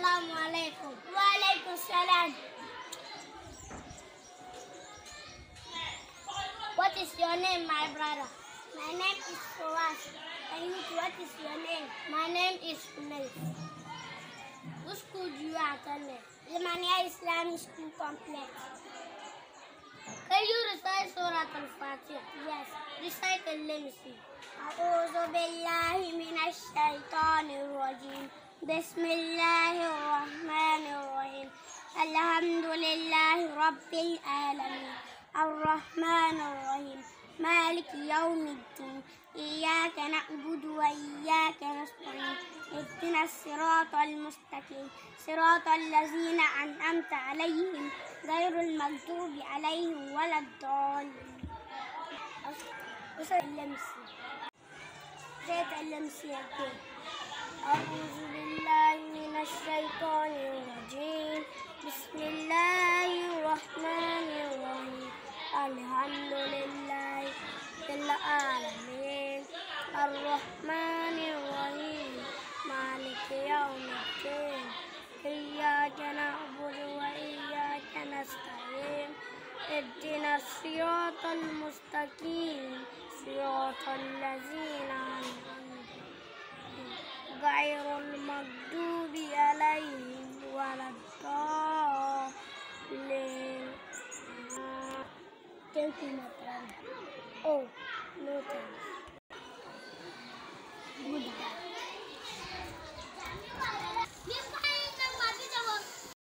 Assalamu alaikum. Wa alaikum salam. What is your name, my brother? My name is Fawaz. And you, what is your name? My name is Unais. Which school do you attend? Limaniya Islamic School Complex. Can you recite Surah Al-Fatiha? Yes. Recite and let me see. أعوذ بالله من الشيطان الرجيم. بسم الله الرحمن الرحيم. الحمد لله رب العالمين. الرحمن الرحيم. مالك يوم الدين. إياك نعبد وإياك نستعين. اهدنا الصراط المستقيم. صراط الذين أنعمت عليهم غير المغضوب عليهم ولا الضالين. أعوذ بالله من الشيطان الرجيم. بسم الله الرحمن الرحيم. الحمد لله رب العالمين. الرحمن الرحيم. مالك يوم الدين. إياك نعبد وإياك نستعين. اهدنا الصراط المستقيم. صراط الذين أنعمت غير المغضوب عليهم ولا الضالين. Thank you, my friend. Oh, no thanks. Goodbye.